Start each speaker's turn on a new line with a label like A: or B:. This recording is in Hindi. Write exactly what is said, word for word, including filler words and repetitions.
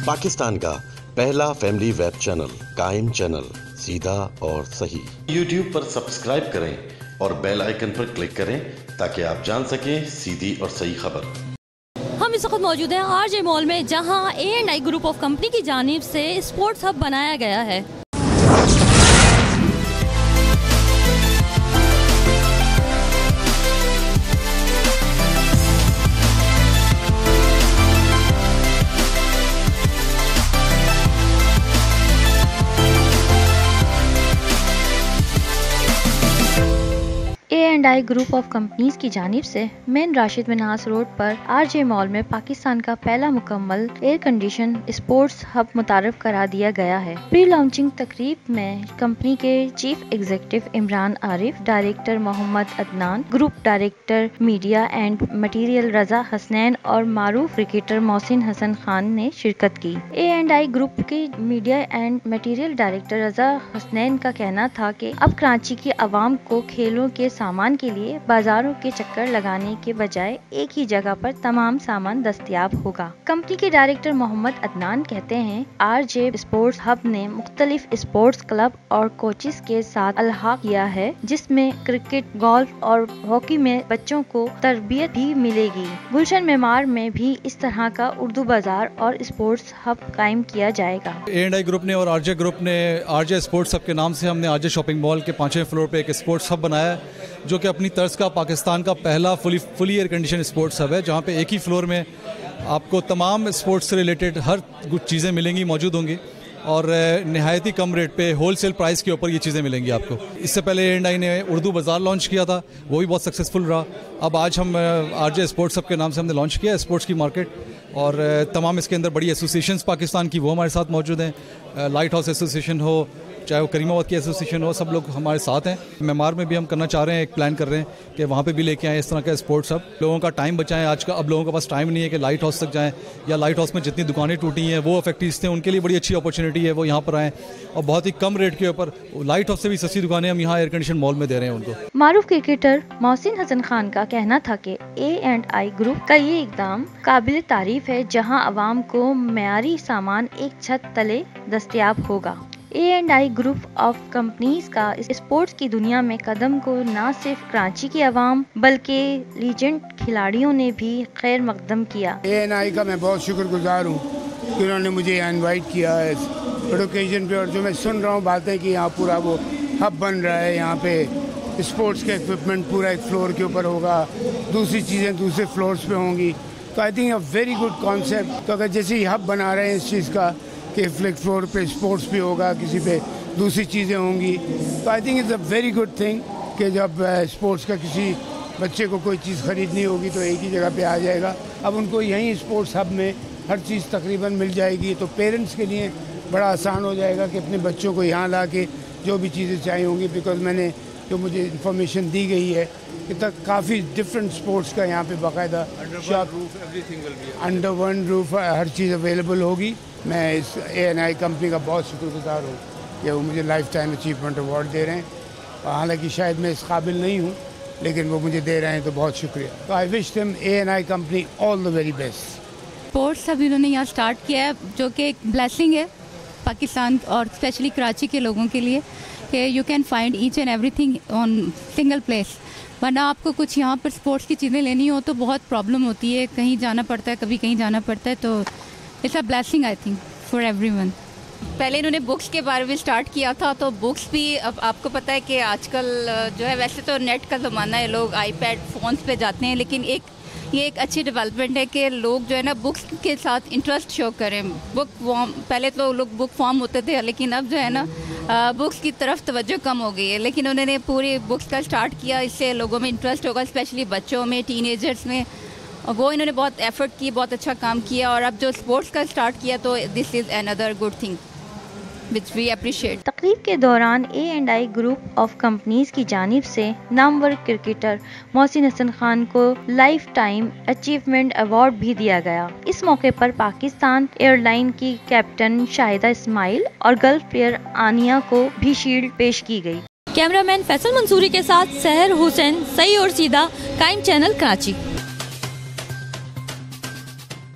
A: पाकिस्तान का पहला फैमिली वेब चैनल काइम चैनल, सीधा और सही। यूट्यूब पर सब्सक्राइब करें और बेल आइकन पर क्लिक करें ताकि आप जान सकें सीधी और सही खबर।
B: हम इस वक्त मौजूद हैं आरजे मॉल में, जहां A and I group of company की जानिब से स्पोर्ट्स हब बनाया गया है। A and I group of companies की जानिब से मेन राशिद मिनास रोड पर आरजे मॉल में पाकिस्तान का पहला मुकम्मल एयर कंडीशन स्पोर्ट्स हब मुतारफ करा दिया गया है। प्री लॉन्चिंग तकरीब में कंपनी के chief executive Imran Arif, director Mohammad Adnan, group director media and material Raza Hasnain और मारूफ क्रिकेटर मोहसिन हसन खान ने शिरकत की। ए एंड आई ग्रुप के media and material director Raza Hasnain का कहना था कि अब कराची की आवाम को खेलों के सामान के लिए बाजारों के चक्कर लगाने के बजाय एक ही जगह पर तमाम सामान दस्तयाब होगा। कंपनी के डायरेक्टर मोहम्मद अदनान कहते हैं, आरजे स्पोर्ट्स हब ने मुख्तलिफ स्पोर्ट्स क्लब और कोचेस के साथ अलहाक किया है, जिसमें क्रिकेट, गोल्फ और हॉकी में बच्चों को तरबियत भी मिलेगी। गुलशन मेमार में भी इस तरह का उर्दू बाजार और स्पोर्ट्स हब कायम किया जाएगा।
C: ए एंड आई ग्रुप ने और आरजे ग्रुप ने आरजे स्पोर्ट्स हब के नाम से हमने आरजे शॉपिंग मॉल के पांचवें फ्लोर पे एक स्पोर्ट्स हब बनाया है, जो कि अपनी तर्ज का पाकिस्तान का पहला fully fully air condition sports hub है, जहाँ पे एक ही फ्लोर में आपको तमाम स्पोर्ट्स से रिलेटेड हर कुछ चीज़ें मिलेंगी, मौजूद होंगी और नहायत ही कम रेट पे होलसेल प्राइस के ऊपर ये चीज़ें मिलेंगी आपको। इससे पहले ए एंड आई ने उर्दू बाज़ार लॉन्च किया था, वो भी बहुत सक्सेसफुल रहा। अब आज हम आरजे स्पोर्ट्स हब के नाम से हमने लॉन्च किया स्पोर्ट्स की मार्केट, और तमाम इसके अंदर बड़ी एसोसिएशंस पाकिस्तान की वो हमारे साथ मौजूद हैं। लाइट हाउस एसोसिएशन हो, चाहे वो करीमाबाद की एसोसिएशन हो, सब लोग हमारे साथ हैं। मेमार में भी हम करना चाह रहे हैं, एक प्लान कर रहे हैं कि वहाँ पे भी लेके आएँ इस तरह का स्पोर्ट्स हब। लोगों का टाइम बचाएं आज का। अब लोगों के पास टाइम नहीं है कि लाइट हाउस तक जाएं, या लाइट हाउस में जितनी दुकानें टूटी हैं वो फैक्ट्रीज थे, उनके लिए बड़ी अच्छी अपॉर्चुनिटी है वो यहाँ पर आएँ, और बहुत ही कम रेट के ऊपर लाइट हाउस से भी सस्ती दुकानें हम यहाँ एयर कंडीशन मॉल में दे रहे हैं उनको।
B: मारूफ क्रिकेटर मोहसिन हसन खान का कहना था कि ए एंड आई ग्रुप का ये इकदाम काबिल तारीफ है, जहाँ अवाम को मेयारी सामान एक छत तले दस्तयाब होगा। A and I group of companies का स्पोर्ट्स की दुनिया में कदम को न सिर्फ कराची की आवाम बल्कि लीजेंड खिलाड़ियों ने भी खैर मकदम किया।
D: ए एंड आई का मैं बहुत शुक्रगुजार हूँ कि उन्होंने मुझे इनवाइट किया है इस ओकेजन पे, और जो मैं सुन रहा हूँ बातें कि यहाँ पूरा वो हब बन रहा है, यहाँ पे स्पोर्ट्स के इक्विपमेंट पूरा एक फ्लोर के ऊपर होगा, दूसरी चीज़ें दूसरे फ्लोर्स पे होंगी, तो I think a very good concept. तो अगर जैसे ही हब बना रहे हैं इस चीज़ का कि फ्लिक फ्लोर पे स्पोर्ट्स भी होगा, किसी पे दूसरी चीज़ें होंगी, तो I think it's a very good thing कि जब स्पोर्ट्स का किसी बच्चे को कोई चीज़ ख़रीदनी होगी तो एक ही जगह पे आ जाएगा। अब उनको यहीं स्पोर्ट्स हब में हर चीज़ तकरीबन मिल जाएगी, तो पेरेंट्स के लिए बड़ा आसान हो जाएगा कि अपने बच्चों को यहाँ ला के जो भी चीज़ें चाहिए होंगी, बिकॉज मैंने जो मुझे इंफॉर्मेशन दी गई है कि तक काफ़ी डिफरेंट स्पोर्ट्स का यहाँ पे बाकायदा शॉप, अंडर वन रूफ हर चीज़ अवेलेबल होगी। मैं इस ए एंड आई कंपनी का बहुत शुक्रगुजार हूँ कि वो मुझे लाइफ टाइम अचीवमेंट अवार्ड दे रहे हैं, हालांकि शायद मैं इस काबिल नहीं हूँ, लेकिन वो मुझे दे रहे हैं तो बहुत शुक्रिया। तो I wish them A and I company all the very best.
E: Sports अभी इन्होंने यहाँ स्टार्ट किया है, जो कि एक ब्लेसिंग है पाकिस्तान और स्पेशली कराची के लोगों के लिए, कि you can find each and everything on single place. वरना आपको कुछ यहाँ पर स्पोर्ट्स की चीज़ें लेनी हो तो बहुत प्रॉब्लम होती है, कहीं जाना पड़ता है, कभी कहीं जाना पड़ता है, तो it's a blessing I think for everyone.
F: पहले इन्होंने बुक्स के बारे में स्टार्ट किया था, तो बुक्स भी अब आपको पता है कि आजकल जो है, वैसे तो नेट का ज़माना है, लोग आईपैड फ़ोन्स पे जाते हैं, लेकिन एक ये एक अच्छी डेवलपमेंट है कि लोग जो है ना बुक्स के साथ इंटरेस्ट शो करें। बुक फॉर्म, पहले तो लोग बुक फॉर्म होते थे, लेकिन अब जो है ना बुक्स की तरफ तवज्जो कम हो गई है, लेकिन उन्होंने पूरी बुक्स का स्टार्ट किया, इससे लोगों में इंटरेस्ट होगा, स्पेशली बच्चों में, टीनेजर्स में, और वो इन्होंने बहुत एफर्ट की, बहुत अच्छा काम किया, और अब जो स्पोर्ट्स का स्टार्ट किया तो this is another good thing which we appreciate.
B: तकरीब के दौरान A and I group of companies की जानिब से नामवर क्रिकेटर मोहसिन हसन खान को लाइफ टाइम अचीवमेंट अवार्ड भी दिया गया। इस मौके पर पाकिस्तान एयरलाइन की कैप्टन शाहिदा इस्माइल और गल्फ प्लेयर आनिया को भी शील्ड पेश की गई। कैमरामैन फैसल मंसूरी के साथ सहर हुसैन, सही और सीधा, काइम चैनल, कराची।